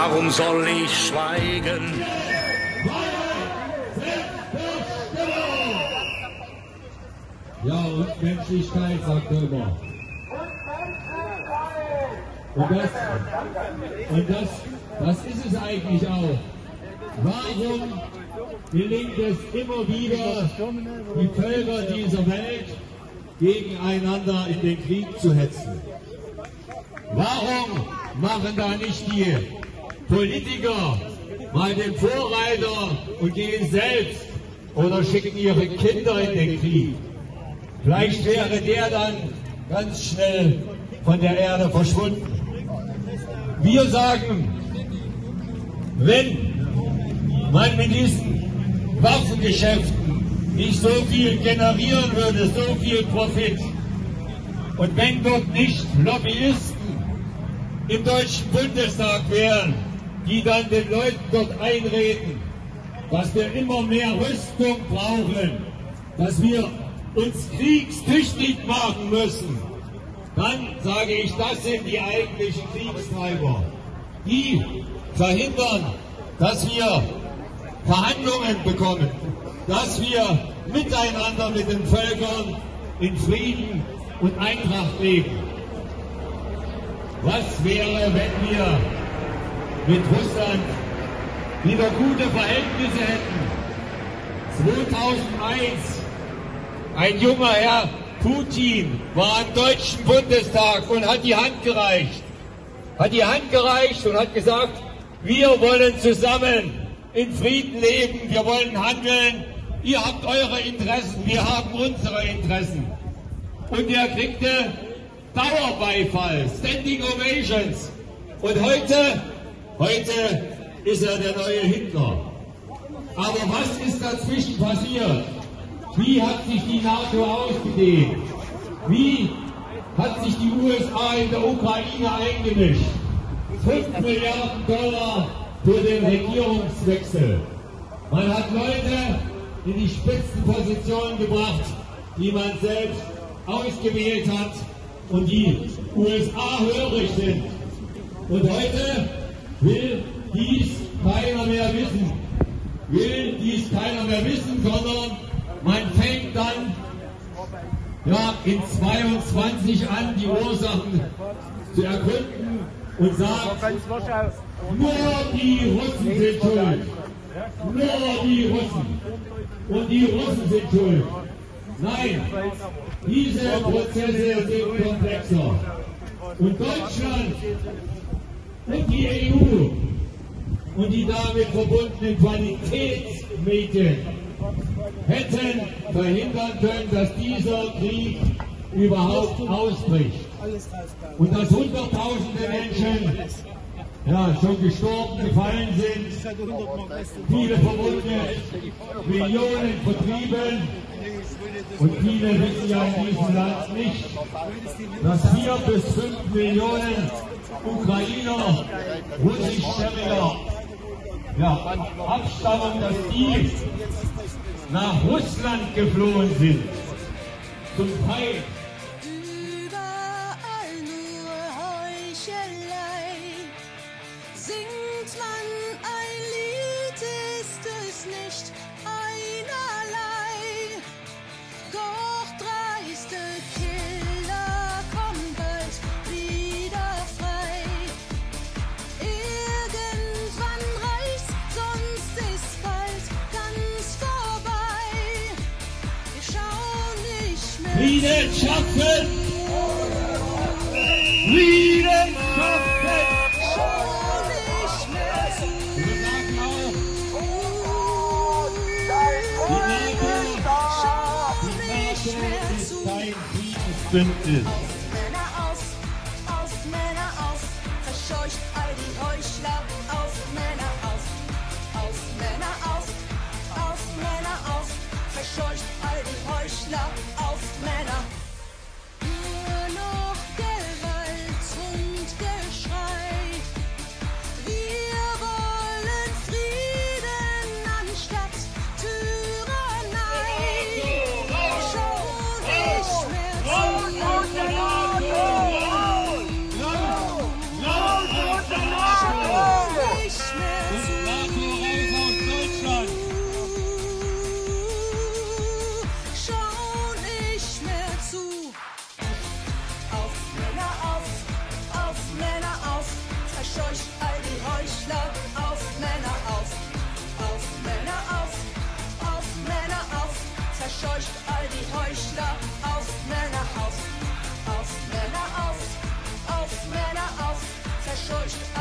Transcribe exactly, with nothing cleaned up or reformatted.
warum soll ich schweigen? Ja, und Menschlichkeit, sagt er immer. Und das, und das, das ist es eigentlich auch. Warum gelingt es immer wieder, die Völker dieser Welt gegeneinander in den Krieg zu hetzen? Warum machen da nicht die Politiker mal den Vorreiter und gehen selbst oder schicken ihre Kinder in den Krieg? Vielleicht wäre der dann ganz schnell von der Erde verschwunden. Wir sagen, wenn man mit diesen Waffengeschäften nicht so viel generieren würde, so viel Profit, und wenn dort nicht Lobbyisten im Deutschen Bundestag wären, die dann den Leuten dort einreden, dass wir immer mehr Rüstung brauchen, dass wir uns kriegstüchtig machen müssen, dann sage ich, das sind die eigentlichen Kriegstreiber. Die verhindern, dass wir Verhandlungen bekommen, dass wir miteinander mit den Völkern in Frieden und Eintracht leben. Was wäre, wenn wir mit Russland wieder gute Verhältnisse hätten? zweitausendeins, ein junger Herr Putin war im Deutschen Bundestag und hat die Hand gereicht. Hat die Hand gereicht und hat gesagt, wir wollen zusammen in Frieden leben, wir wollen handeln, ihr habt eure Interessen, wir haben unsere Interessen. Und er kriegte Dauerbeifall, Standing Ovations. Und heute, heute ist er der neue Hitler. Aber was ist dazwischen passiert? Wie hat sich die NATO ausgedehnt? Wie hat sich die U S A in der Ukraine eingemischt? fünf Milliarden Dollar für den Regierungswechsel. Man hat Leute in die Spitzenpositionen gebracht, die man selbst ausgewählt hat und die U S A hörig sind. Und heute will dies keiner mehr wissen. Will dies keiner mehr wissen, sondern man fängt dann ja, in zweiundzwanzig an, die Ursachen zu ergründen und sagt, nur die Russen sind schuld. Nur die Russen. Und die Russen sind schuld. Nein, diese Prozesse sind komplexer. Und Deutschland und die E U und die damit verbundenen Qualitätsmedien hätten verhindern können, dass dieser Krieg überhaupt ausbricht. Und dass Hunderttausende Menschen ja, schon gestorben, gefallen sind, viele verwundet, Millionen vertrieben. Und viele wissen ja in diesem Land nicht, dass vier bis fünf Millionen Ukrainer, russischstämmiger ja, Abstammung, dass die nach Russland geflohen sind. Zum Teil. Überall nur Heuchelei. Singt man ein Lied, ist es nicht einerlei. Doch dreiste Killer kommen bald wieder frei. Irgendwann reicht's, sonst ist bald ganz vorbei. Wir schauen nicht mehr. Frieden schaffen! Frieden schaffen! Schau nicht mehr zu. Wir sagen auch, Schau nicht mehr ist zu. kein Friedensbündnis. Männer aus, aus, Männer aus, verscheucht all die Heuchler, aus, Männer aus, aus, Männer aus, aus, Männer aus, verscheucht all die Heuchler, aus, Männer. Nur noch Gewalt und Geschrei, wir wollen Frieden anstatt Tyrannei. Schau nicht mehr zu. verscheucht